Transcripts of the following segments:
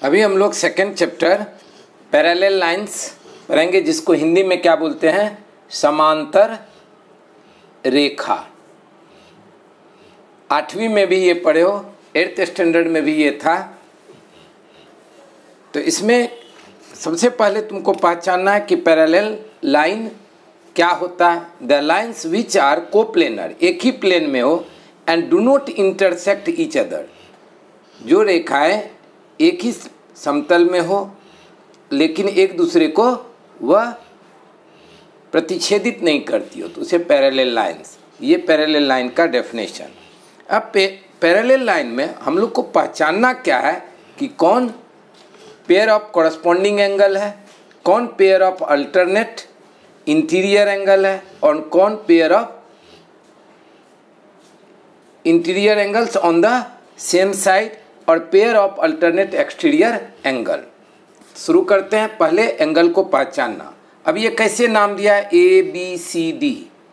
अभी हम लोग सेकेंड चैप्टर पैरेलल लाइंस पढ़ेंगे, जिसको हिंदी में क्या बोलते हैं, समांतर रेखा। 8वीं में भी ये पढ़े हो, 8th स्टैंडर्ड में भी ये था। तो इसमें सबसे पहले तुमको पहचानना है कि पैरेलल लाइन क्या होता है। The lines which are coplanar, एक ही प्लेन में हो, and do not intersect each other, जो रेखाएं एक ही समतल में हो लेकिन एक दूसरे को वह प्रतिच्छेदित नहीं करती हो, तो उसे पैरेलल लाइन्स, ये पैरेलल लाइन का डेफिनेशन। अब पैरेलल लाइन में हम लोग को पहचानना क्या है कि कौन पेयर ऑफ कॉरस्पॉन्डिंग एंगल है, कौन pair of alternate interior angle है, और कौन pair of interior angles on the same side, और pair of alternate exterior angle. शुरू करते हैं, पहले एंगल को पहचानना। अब ये कैसे नाम दिया है, A B C D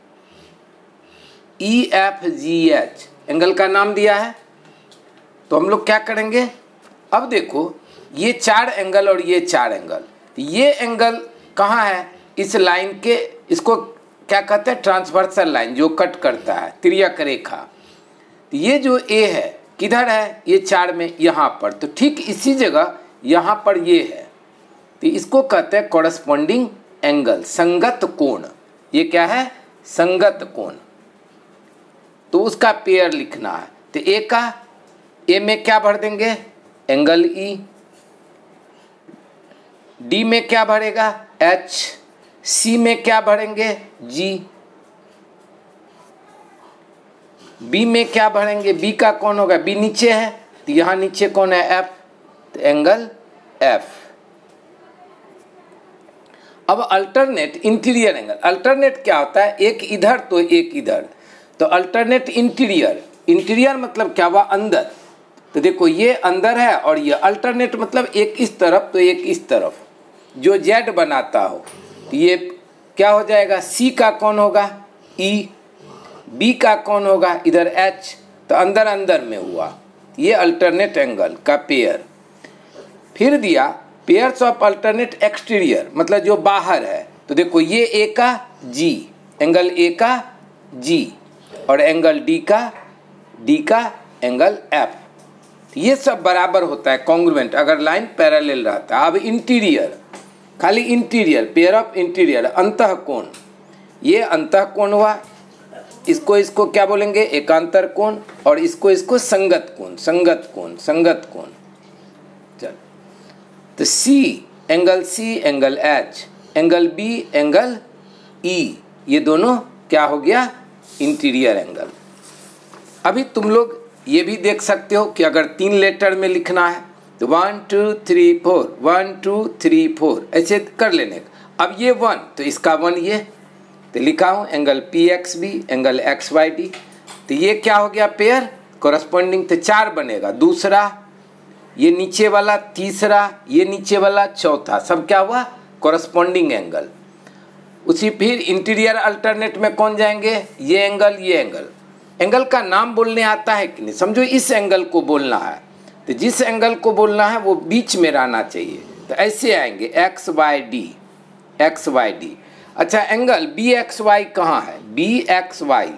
E F G H angle का नाम दिया है। तो हम लोग क्या करेंगे, अब देखो ये 4 एंगल और ये 4 एंगल, ये एंगल कहाँ है इस लाइन के, इसको क्या कहते हैं, ट्रांसवर्सल लाइन, जो कट करता है, तिर्यक रेखा। ये जो ए है किधर है, ये 4 में, यहाँ पर। तो ठीक इसी जगह यहाँ पर ये है, तो इसको कहते हैं कॉरस्पॉन्डिंग एंगल, संगत कोण। ये क्या है, संगत कोण। तो उसका पेयर लिखना है। तो ए में क्या भर देंगे, एंगल ई। डी में क्या भरेगा, एच। सी में क्या भरेंगे, जी। बी में क्या भरेंगे, बी का कौन होगा, बी नीचे है, तो यहाँ नीचे कौन है, एफ, तो एंगल एफ। अब अल्टरनेट इंटीरियर एंगल, अल्टरनेट क्या होता है, एक इधर तो एक इधर, तो अल्टरनेट इंटीरियर, इंटीरियर मतलब क्या हुआ, अंदर। तो देखो ये अंदर है और ये अल्टरनेट मतलब एक इस तरफ तो एक इस तरफ, जो जेड बनाता हो। तो ये क्या हो जाएगा, सी का कौन होगा, ई। बी का कौन होगा, इधर एच, तो अंदर अंदर में हुआ। ये अल्टरनेट एंगल का पेयर। फिर दिया पेयर्स ऑफ अल्टरनेट एक्सटीरियर, मतलब जो बाहर है। तो देखो ये ए का जी, एंगल ए का जी, और एंगल डी का एंगल एफ। ये सब बराबर होता है, कॉन्ग्रुएंट, अगर लाइन पैरेलल रहता है। अब इंटीरियर, खाली इंटीरियर, पेयर ऑफ इंटीरियर, अंतःकोण, ये अंतःकोण हुआ। इसको क्या बोलेंगे, एकांतर कोण, और इसको संगत कोण, संगत कोण। चल, तो C, angle H, angle B, angle E, ये दोनों क्या हो गया, इंटीरियर एंगल। अभी तुम लोग ये भी देख सकते हो कि अगर 3 लेटर में लिखना है तो 1 2 3 4, 1 2 3 4 ऐसे कर लेने। अब ये 1, तो इसका 1 ये, तो लिखा हूँ angle P X B, angle X Y D. तो ये क्या हो गया, पेयर कॉरस्पॉन्डिंग, तो 4 बनेगा। दूसरा, ये नीचे वाला तीसरा, ये नीचे वाला चौथा, सब क्या हुआ, कॉरस्पॉन्डिंग एंगल। उसी फिर इंटीरियर अल्टरनेट में कौन जाएंगे, ये एंगल, ये एंगल। एंगल का नाम बोलने आता है कि नहीं, समझो इस एंगल को बोलना है, तो जिस एंगल को बोलना है वो बीच में रहना चाहिए। तो ऐसे आएंगे X Y D, X Y D. अच्छा, एंगल बी एक्स वाई कहाँ है, बी एक्स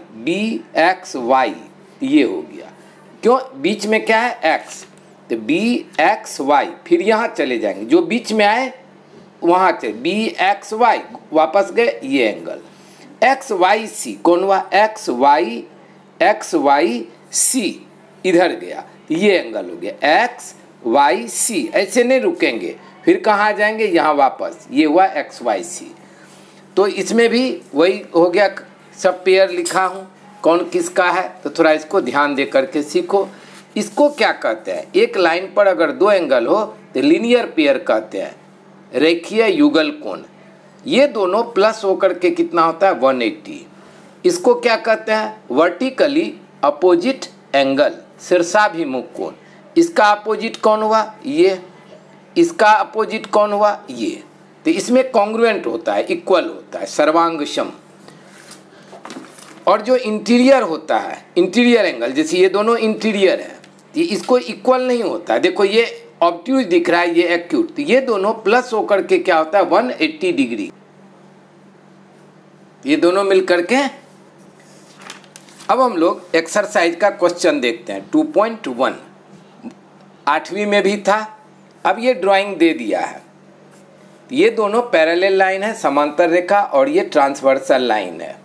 वाई, ये हो गया। क्यों, बीच में क्या है, एक्स, तो बी एक्स वाई। फिर यहाँ चले जाएंगे, जो बीच में आए वहाँ चले, बी एक्स वाई, वापस गए, ये एंगल एक्स वाई सी, कौन हुआ, एक्स वाई सी, इधर गया, ये एंगल हो गया एक्स वाई सी। ऐसे नहीं रुकेंगे, फिर कहाँ जाएंगे, यहाँ वापस, ये हुआ एक्स वाई सी। तो इसमें भी वही हो गया, सब पेयर लिखा हूँ, कौन किसका है। तो थोड़ा इसको ध्यान दे करके सीखो। इसको क्या कहते हैं, एक लाइन पर अगर 2 एंगल हो तो लीनियर पेयर कहते हैं, रेखीय युगल कोण। ये दोनों प्लस होकर के कितना होता है, 180। इसको क्या कहते हैं, वर्टिकली अपोजिट एंगल, शीर्षाभिमुख कोण। इसका अपोजिट कौन हुआ, ये, इसका अपोजिट कौन हुआ, ये। तो इसमें कॉन्ग्रुएंट होता है, इक्वल होता है, सर्वांगसम। और जो इंटीरियर होता है, इंटीरियर एंगल, जैसे ये दोनों इंटीरियर है, ये इसको इक्वल नहीं होता है। देखो ये ऑब्ट्यूज दिख रहा है, ये एक्यूट। तो ये दोनों प्लस होकर के क्या होता है 180 डिग्री, ये दोनों मिल करके। अब हम लोग एक्सरसाइज का क्वेश्चन देखते हैं 2.1, 8वीं में भी था। अब ये ड्राइंग दे दिया है, ये दोनों पैरेलल लाइन है, समांतर रेखा, और ये ट्रांसवर्सल लाइन है।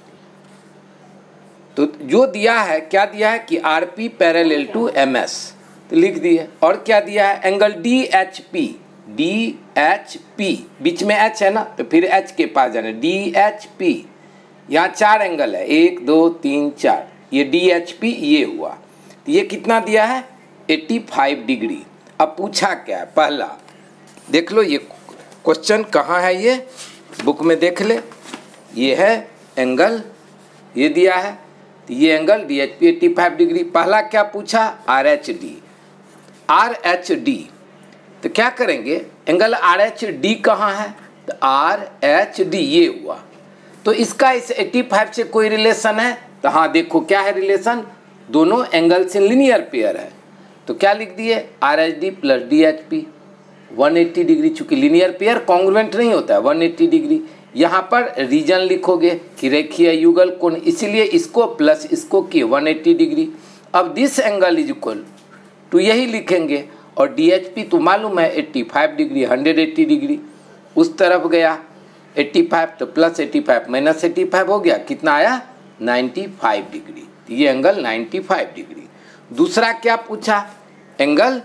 तो जो दिया है, क्या दिया है कि आरपी पैरेलल टू एमएस, तो लिख दिए। और क्या दिया है, एंगल DHP, DHP, बीच में H है ना, तो फिर H के पास जाना, DHP। यहाँ 4 एंगल है, 1 2 3 4, ये DHP ये हुआ। तो ये कितना दिया है 85 डिग्री। अब पूछा क्या है, पहला देख लो, ये क्वेश्चन कहाँ है, ये बुक में देख ले। ये है एंगल, ये दिया है, तो ये एंगल DHP 85 डिग्री। पहला क्या पूछा, RHD, RHD। तो क्या करेंगे, एंगल RHD कहाँ है, तो RHD ये हुआ। तो इसका इस 85 से कोई रिलेशन है, तो हाँ देखो क्या है रिलेशन, दोनों एंगल से लीनियर पेयर है। तो क्या लिख दिए, RHD प्लस DHP 180 डिग्री। चूंकि लीनियर पेयर कॉन्ग्रुएंट नहीं होता है 180 डिग्री। यहाँ पर रीजन लिखोगे कि रेखीय युगल कोण, इसीलिए इसको प्लस इसको किए 180 डिग्री। अब this angle is equal to यही लिखेंगे, और DHP तो मालूम है 85 डिग्री, 180 डिग्री उस तरफ गया 85, तो प्लस 85 माइनस 85 हो गया, कितना आया 95 डिग्री। तो ये एंगल 95 डिग्री। दूसरा क्या पूछा, एंगल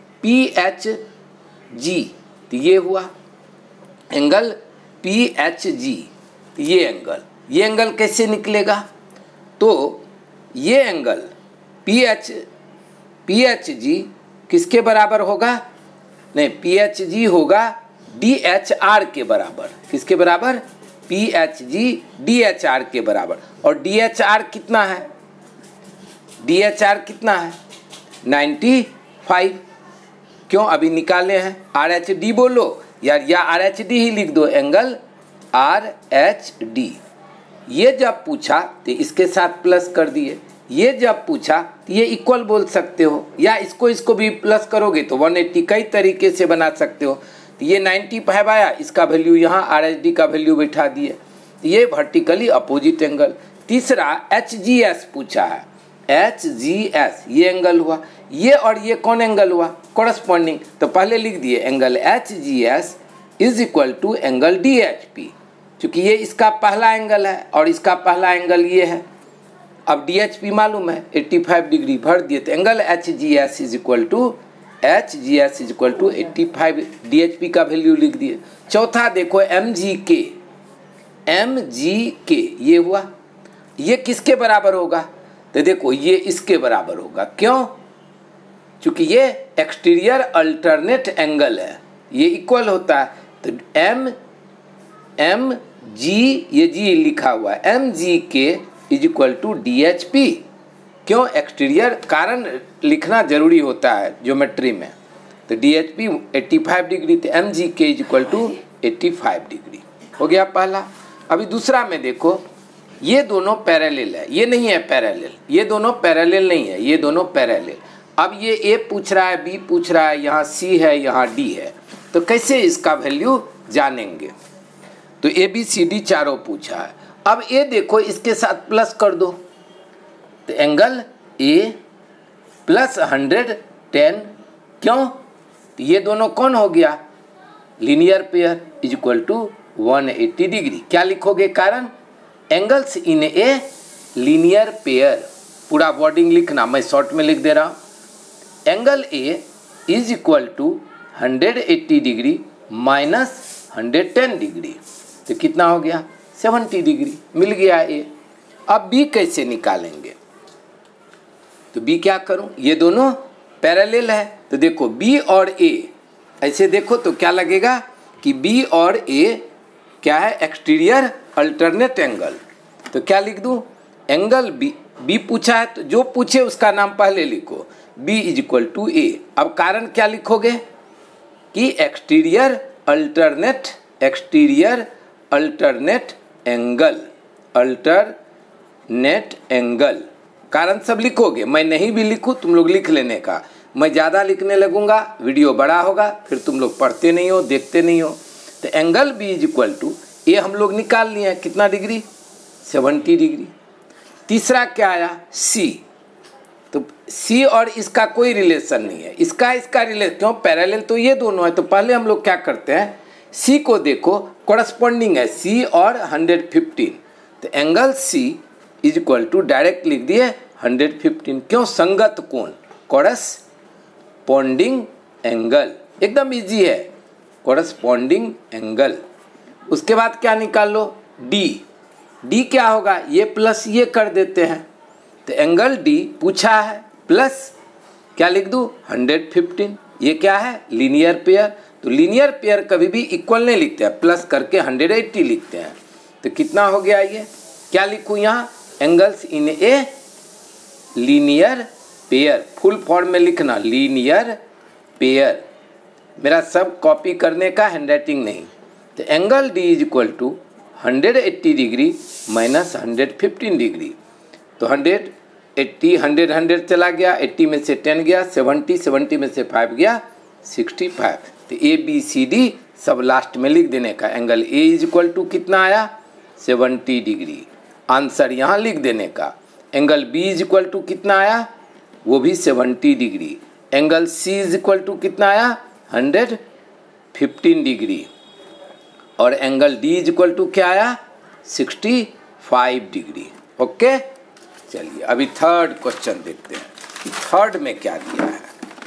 PHG, तो ये हुआ एंगल PHG। तो ये एंगल कैसे निकलेगा, तो ये एंगल PHG किसके बराबर होगा, नहीं PHG होगा DHR के बराबर। किसके बराबर, PHG DHR के बराबर। और DHR कितना है, DHR कितना है 95। क्यों, अभी निकाले हैं। RHD बोलो यार, या RHD ही लिख दो, एंगल RHD। ये जब पूछा तो इसके साथ प्लस कर दिए, ये जब पूछा तो ये इक्वल बोल सकते हो, या इसको भी प्लस करोगे तो 180 कई तरीके से बना सकते हो। तो ये 95 आया, इसका वैल्यू यहाँ RHD का वैल्यू बैठा दिए, तो ये वर्टिकली अपोजिट एंगल। तीसरा HGS पूछा है, HGS ये एंगल हुआ, ये और ये कौन एंगल हुआ, कॉरस्पॉन्डिंग। तो पहले लिख दिए angle HGS is equal to angle DHP, क्योंकि ये इसका पहला एंगल है और इसका पहला एंगल ये है। अब DHP मालूम है 85 डिग्री, भर दिए, तो angle HGS is equal to 85, DHP का वैल्यू लिख दिए। चौथा देखो MGK ये हुआ, ये किसके बराबर होगा, तो देखो ये इसके बराबर होगा। क्यों, चूंकि ये एक्सटीरियर अल्टरनेट एंगल है, ये इक्वल होता है। तो MG ये G लिखा हुआ है, MGK is equal to DHP। क्यों, एक्सटीरियर कारण लिखना जरूरी होता है ज्योमेट्री में। तो DHP 85 डिग्री, तो MGK is equal to 85 degree हो गया पहला। अभी दूसरा में देखो, ये दोनों पैरेलल है, ये नहीं है पैरेलल, ये दोनों पैरेलल नहीं है, ये दोनों पैरेलल। अब ये A पूछ रहा है, B पूछ रहा है, यहाँ C है, यहाँ D है, तो कैसे इसका वैल्यू जानेंगे। तो ABCD चारों पूछा है। अब A देखो, इसके साथ प्लस कर दो, तो एंगल A प्लस 110। क्यों, तो ये दोनों कौन हो गया, linear pair is equal to 180 degree. क्या लिखोगे कारण, angles in a linear pair, पूरा वर्डिंग लिखना, मैं शॉर्ट में लिख दे रहा हूँ। Angle A is equal to 180 degree minus 110 degree, तो कितना हो गया 70 डिग्री, मिल गया A। अब B कैसे निकालेंगे, तो B क्या करूं, ये दोनों पैरेलल है, तो देखो B और A ऐसे देखो तो क्या लगेगा कि B और A क्या है, एक्सटीरियर अल्टरनेट एंगल। तो क्या लिख दूं, एंगल B पूछा है, तो जो पूछे उसका नाम पहले लिखो, B is equal to A। अब कारण क्या लिखोगे कि एक्सटीरियर अल्टरनेट एंगल, कारण सब लिखोगे, मैं नहीं भी लिखूं तुम लोग लिख लेने का। मैं ज़्यादा लिखने लगूंगा, वीडियो बड़ा होगा, फिर तुम लोग पढ़ते नहीं हो, देखते नहीं हो। तो angle B is equal to, ये हम लोग निकाल लिए हैं, कितना डिग्री, 70 डिग्री। तीसरा क्या आया, सी। तो सी और इसका कोई रिलेशन नहीं है, इसका रिलेशन, क्यों, पैरेलल तो ये दोनों है। तो पहले हम लोग क्या करते हैं, सी को देखो, कोरस्पॉन्डिंग है सी और 115। तो angle C is equal to, direct लिख दिए 115, क्यों, संगत कोण, कोरस्पॉन्डिंग एंगल, एकदम इजी है, कोरस्पॉन्डिंग एंगल। उसके बाद क्या निकाल लो, डी। डी क्या होगा, ये प्लस ये कर देते हैं। तो एंगल डी पूछा है, प्लस क्या लिख दूँ, 115। ये क्या है, लीनियर पेयर। तो लीनियर पेयर कभी भी इक्वल नहीं लिखते हैं, प्लस करके 180 लिखते हैं। तो कितना हो गया, ये क्या लिखूँ यहाँ, angles in a linear pair, full form में लिखना, लीनियर पेयर। मेरा सब कॉपी करने का, हैंडराइटिंग नहीं। तो angle D is equal to 180 degree minus 115 degree. तो 180, 100 चला गया, 80 में से 10 गया, 70 में से 5 गया, 65। तो ए बी सी डी सब लास्ट में लिख देने का। Angle A is equal to कितना आया, 70 डिग्री, आंसर यहाँ लिख देने का। Angle B is equal to कितना आया, वो भी 70 degree. Angle C is equal to कितना आया, 115 डिग्री। और angle D is equal to क्या आया, 65 डिग्री। ओके, चलिए अभी थर्ड क्वेश्चन देखते हैं कि थर्ड में क्या दिया है।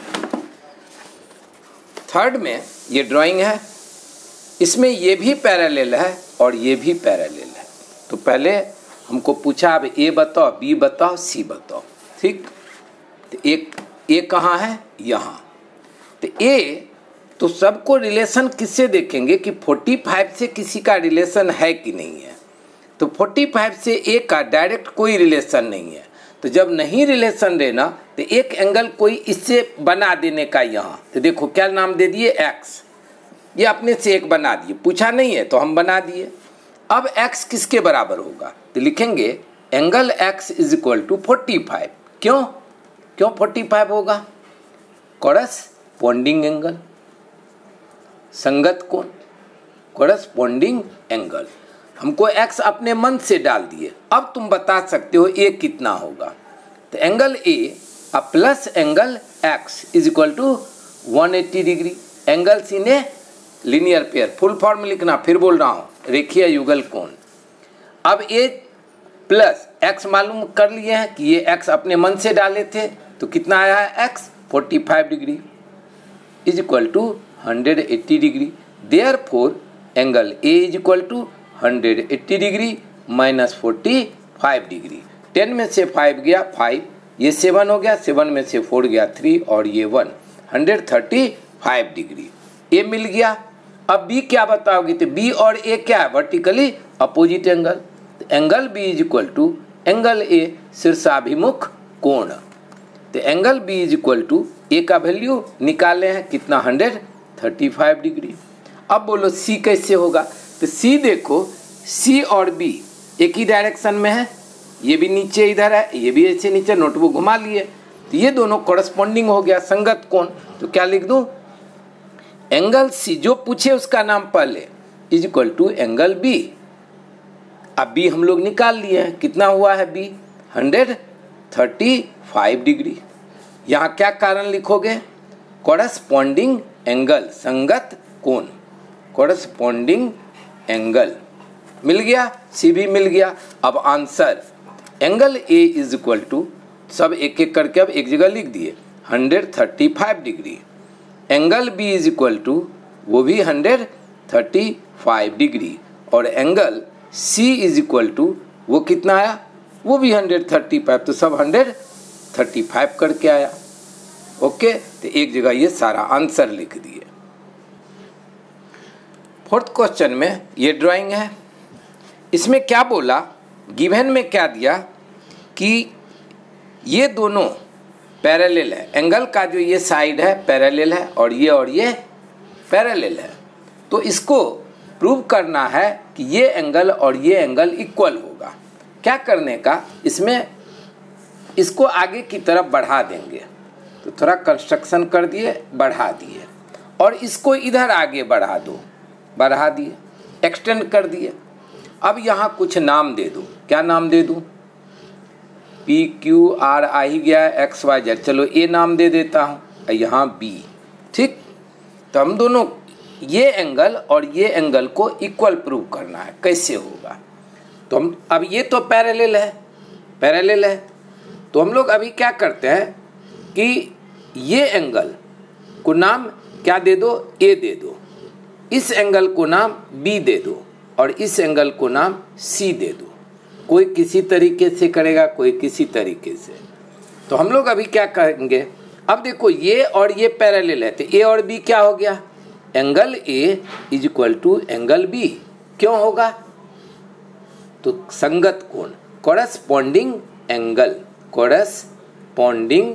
थर्ड में ये ड्राइंग है, इसमें ये भी पैरेलल है और ये भी पैरेलल है। तो पहले हमको पूछा, अब ए बताओ, बी बताओ, सी बताओ, ठीक। तो एक ए कहाँ है, यहाँ। तो ए तो सबको रिलेशन किससे देखेंगे कि 45 से किसी का रिलेशन है कि नहीं है। तो 45 से ए का डायरेक्ट कोई रिलेशन नहीं है। तो जब नहीं रिलेशन रहना तो एक एंगल कोई इससे बना देने का, यहाँ तो देखो क्या नाम दे दिए, एक्स। ये अपने से एक बना दिए, पूछा नहीं है तो हम बना दिए। अब एक्स किसके बराबर होगा, तो लिखेंगे angle X is equal to 45। क्यों 45 होगा, कोरस्पॉन्डिंग एंगल, संगत कोण, कोरस्पॉन्डिंग एंगल। हमको x अपने मन से डाल दिए। अब तुम बता सकते हो a कितना होगा। तो angle a plus angle x is equal to 180 degree. Angles in a linear pair, full form लिखना, फिर बोल रहा हूँ, रेखीय युगल कोण। अब a प्लस x मालूम कर लिए हैं कि ये x अपने मन से डाले थे, तो कितना आया है x, 45 degree is equal to 180 degree. Therefore angle a is equal to 180 degree minus 45 degree. 10 में से 5 गया 5, ये 7 हो गया, 7 में से 4 गया 3 और ये 1, 135 डिग्री। ए मिल गया। अब बी क्या बताओगे, तो बी और ए क्या है, vertically opposite angle. Angle B is equal to angle A शीर्षाभिमुख कोण। तो angle B is equal to A का वैल्यू निकाले हैं कितना, 135 डिग्री। अब बोलो सी कैसे होगा, तो सी देखो, सी और बी एक ही डायरेक्शन में है, ये भी नीचे इधर है, ये भी ऐसे नीचे, नोटबुक घुमा लिए, तो ये दोनों कॉरस्पॉन्डिंग हो गया, संगत कोण। तो क्या लिख दूं, एंगल सी जो पूछे उसका नाम पहले is equal to angle B. अब बी हम लोग निकाल लिए हैं, कितना हुआ है बी, 135 डिग्री। यहाँ क्या कारण लिखोगे, कॉरस्पॉन्डिंग एंगल, संगत कोण, कॉरस्पॉन्डिंग एंगल मिल गया, सी भी मिल गया। अब answer angle A is equal to, सब एक एक करके अब एक जगह लिख दिए, 135 degree. Angle B is equal to, वो भी 135 डिग्री। और angle C is equal to, वो कितना आया, वो भी 135, तो सब 135 करके आया। ओके, तो एक जगह ये सारा आंसर लिख दिए। फोर्थ क्वेश्चन में ये ड्राइंग है, इसमें क्या बोला, गिवन में क्या दिया कि ये दोनों पैरेलल है, एंगल का जो ये साइड है पैरेलल है और ये पैरेलल है। तो इसको प्रूव करना है कि ये एंगल और ये एंगल इक्वल होगा। क्या करने का, इसमें इसको आगे की तरफ बढ़ा देंगे। तो थोड़ा कंस्ट्रक्शन कर दिए, बढ़ा दिए, और इसको इधर आगे बढ़ा दो, बढ़ा दिए, एक्सटेंड कर दिए। अब यहाँ कुछ नाम दे दो, क्या नाम दे दूँ? पी क्यू आर आ ही गया, एक्स वाई जेड, चलो ए नाम दे देता हूँ, यहाँ बी। ठीक, तो हम दोनों ये एंगल और ये एंगल को इक्वल प्रूव करना है। कैसे होगा? तो हम अब ये तो पैरेलल है, पैरेलल है, तो हम लोग अभी क्या करते हैं कि ये एंगल को नाम क्या दे दो? ए दे दो, इस एंगल को नाम बी दे दो, और इस एंगल को नाम सी दे दो। कोई किसी तरीके से करेगा, कोई किसी तरीके से। तो हम लोग अभी क्या करेंगे, अब देखो ये और ये पैरेलल है, तो ए और बी क्या हो गया? Angle A is equal to angle B. क्यों होगा? तो संगत कोण, कोरस्पॉन्डिंग एंगल, कोरस्पॉन्डिंग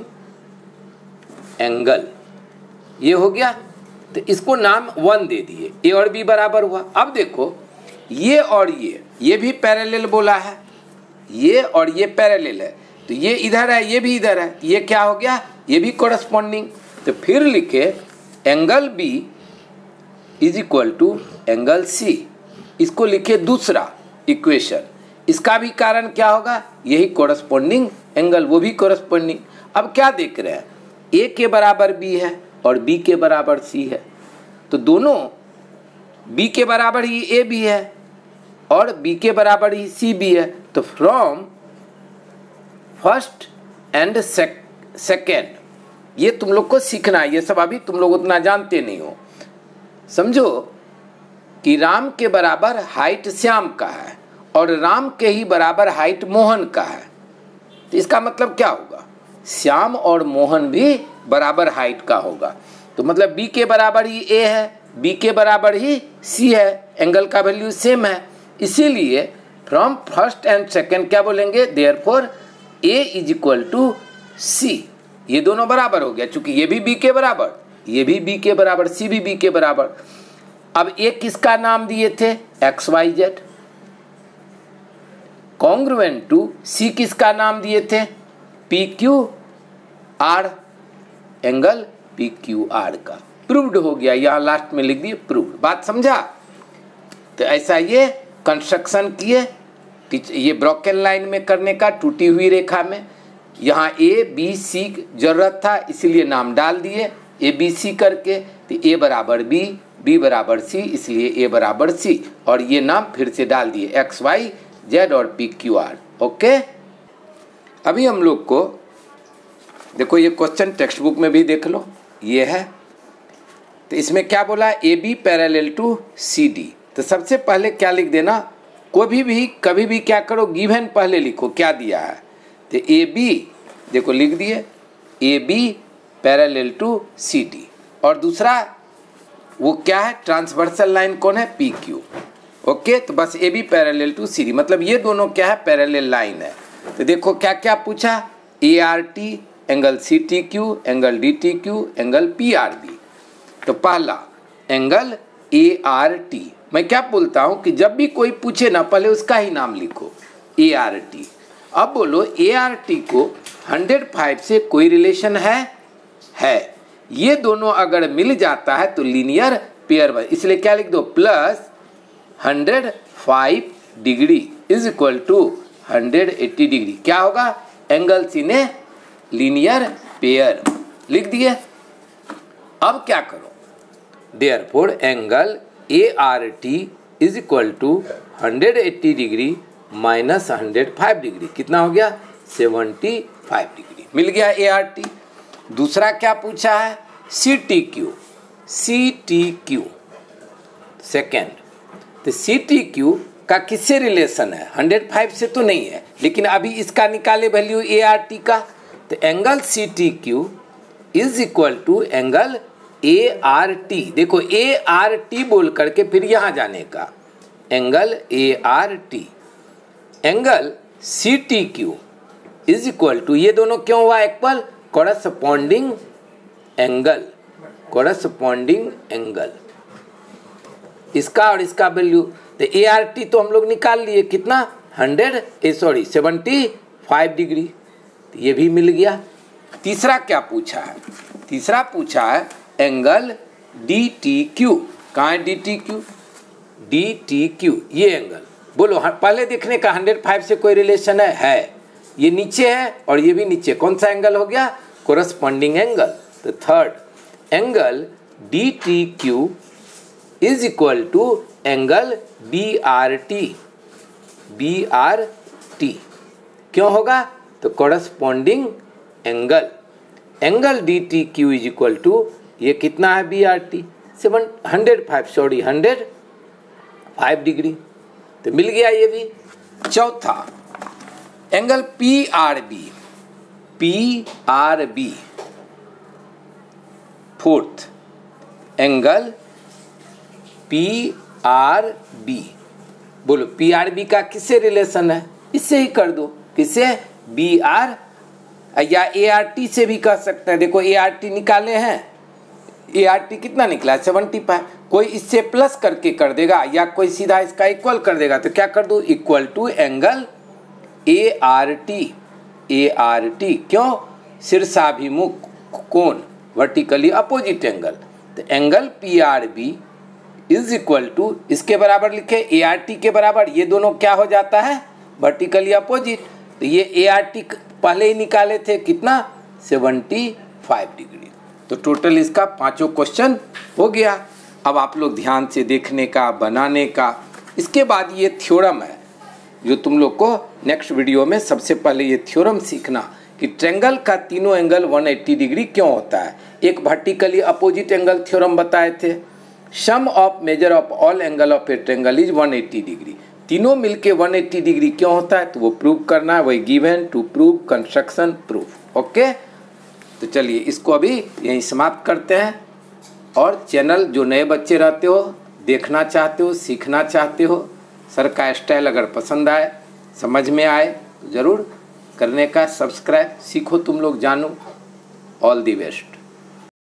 एंगल, ये हो गया। तो इसको नाम 1 दे दिए, ए और बी बराबर हुआ। अब देखो ये और ये भी पैरेलल बोला है, ये और ये पैरेलल है, तो ये इधर है, ये भी इधर है, ये क्या हो गया? ये भी कोरस्पॉन्डिंग। तो फिर लिखे angle B is equal to angle C, इसको लिखे दूसरा इक्वेशन। इसका भी कारण क्या होगा? यही कोरस्पॉन्डिंग एंगल, वो भी कोरस्पॉन्डिंग। अब क्या देख रहे हैं? ए के बराबर बी है और बी के बराबर सी है, तो दोनों बी के बराबर ही ए भी है और बी के बराबर ही सी भी है। तो फ्रॉम फर्स्ट एंड सेकेंड, ये तुम लोग को सीखना है, ये सब अभी तुम लोग उतना जानते नहीं हो। समझो कि राम के बराबर हाइट श्याम का है और राम के ही बराबर हाइट मोहन का है, तो इसका मतलब क्या होगा? श्याम और मोहन भी बराबर हाइट का होगा। तो मतलब बी के बराबर ही ए है, बी के बराबर ही सी है, एंगल का वैल्यू सेम है। इसीलिए फ्रॉम फर्स्ट एंड सेकेंड क्या बोलेंगे? Therefore A is equal to C, ये दोनों बराबर हो गया, चूंकि ये भी बी के बराबर, ये भी बी के बराबर, सी भी बी के बराबर। अब ए किसका नाम दिए थे? X Y Z. Congruent to C किसका नाम दिए थे? P Q R, angle P Q R का। प्रूव्ड हो गया, यहाँ लास्ट में लिख दिए प्रूव्ड। बात समझा? तो ऐसा ये कंस्ट्रक्शन किए, ये ब्रोकन लाइन में करने का, टूटी हुई रेखा में। यहाँ ए बी सी जरूरत था, इसीलिए नाम डाल दिए ए बी सी करके। तो ए बराबर बी, बी बराबर सी, इसलिए ए बराबर सी, और ये नाम फिर से डाल दिए एक्स वाई जेड और पी क्यू आर। ओके, अभी हम लोग को देखो ये क्वेश्चन टेक्स्ट बुक में भी देख लो, ये है। तो इसमें क्या बोला? A B parallel to C D. तो सबसे पहले क्या लिख देना, कोई भी कभी भी क्या करो, गिवन पहले लिखो क्या दिया है। तो ए बी देखो लिख दिए, A B parallel to C D, और दूसरा वो क्या है? ट्रांसवर्सल लाइन कौन है? P Q. ओके, तो बस A B parallel to C D, मतलब ये दोनों क्या है? पैरेलल लाइन है। तो देखो क्या क्या पूछा? A R T, angle C T Q, angle D T Q, angle P R B. तो पहला एंगल ए आर टी, मैं क्या बोलता हूँ कि जब भी कोई पूछे ना, पहले उसका ही नाम लिखो, ए आर टी। अब बोलो ए आर टी को 105 से कोई रिलेशन है। ये दोनों अगर मिल जाता है तो लीनियर पेयर बन, इसलिए क्या लिख दो? Plus 105 degree is equal to 180 degree. क्या होगा? एंगल सी ने लीनियर पेयर लिख दिए। अब क्या करो? Therefore angle A R T is equal to 180 degree minus 105 degree, कितना हो गया? 75 डिग्री। मिल गया ए आर टी। दूसरा क्या पूछा है? C T Q, C T Q second. तो सी टी क्यू का किससे रिलेशन है? 105 से तो नहीं है, लेकिन अभी इसका निकाले वैल्यू ए आर टी का। तो angle C T Q is equal to angle A R T. देखो ए आर टी बोल करके फिर यहाँ जाने का, angle A R T, angle C T Q is equal to, ये दोनों क्यों हुआ equal? Corresponding angle, corresponding angle, इसका और इसका वैल्यू। तो ए आर टी तो हम लोग निकाल लिए, कितना? 75 डिग्री। तो ये भी मिल गया। तीसरा क्या पूछा है? तीसरा पूछा है एंगल DTQ। कहाँ है DTQ? DTQ ये एंगल, बोलो पहले देखने का 105 से कोई रिलेशन है? ये नीचे है और ये भी नीचे, कौन सा एंगल हो गया? Corresponding angle. तो third angle DTQ is equal to angle BRT। BRT क्यों होगा? तो corresponding angle, angle DTQ is equal to ये कितना है BRT? 105 डिग्री। तो मिल गया ये भी। चौथा angle PRB। Fourth angle PRB, बोलो PRB का किससे रिलेशन है? इससे ही कर दो, किससे? BR या ART से भी कर सकते हैं। देखो ART निकाले हैं, ART कितना निकला है? 75। कोई इससे प्लस करके कर देगा या कोई सीधा इसका इक्वल कर देगा, तो क्या कर दो? Equal to angle ART। क्यों? शीर्षाभिमुख कोण, वर्टिकली अपोजिट एंगल। तो angle PRB is equal to, इसके बराबर लिखे ART के बराबर, ये दोनों क्या हो जाता है? Vertically opposite. तो ये ART पहले ही निकाले थे, कितना? 75 डिग्री। तो टोटल इसका 5 क्वेश्चन हो गया। अब आप लोग ध्यान से देखने का, बनाने का। इसके बाद ये थ्योरम है जो तुम लोग को नेक्स्ट वीडियो में सबसे पहले ये थ्योरम सीखना कि ट्रायंगल का तीनों एंगल 180 डिग्री क्यों होता है। एक वर्टिकली अपोजिट एंगल थ्योरम बताए थे, sum of measure of all angle of a triangle is 180 degree. तीनों मिलके 180 डिग्री क्यों होता है, तो वो प्रूव करना है। वही given to prove construction proof. Okay, तो चलिए इसको अभी यहीं समाप्त करते हैं। और चैनल जो नए बच्चे रहते हो, देखना चाहते हो, सीखना चाहते हो, सर का स्टाइल अगर पसंद आए, समझ में आए, तो ज़रूर करने का सब्सक्राइब। सीखो तुम लोग, जानो। All the best.